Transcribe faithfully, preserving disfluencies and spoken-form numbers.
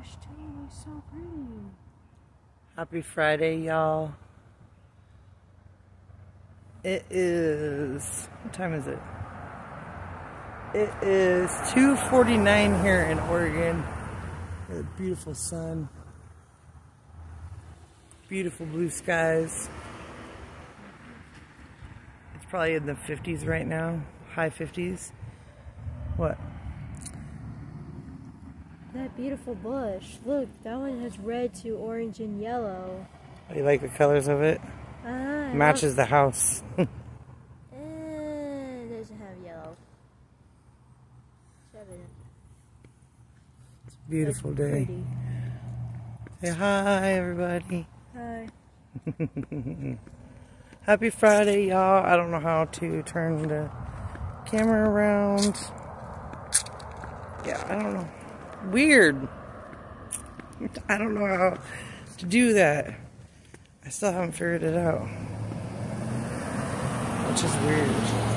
bush too. It's so pretty. Happy Friday, y'all. It is, what time is it? It is two forty-nine here in Oregon. The beautiful sun. Beautiful blue skies. It's probably in the fifties right now. High fifties. What? That beautiful bush. Look, that one has red to orange and yellow. Oh, you like the colors of it? Ah, Matches the house. Eh, it doesn't have yellow. It's a beautiful That's day. pretty. Say hi, everybody. Hi. Happy Friday, y'all. I don't know how to turn the camera around. Yeah, I don't know. Weird. I don't know how to do that. I still haven't figured it out. Which is weird.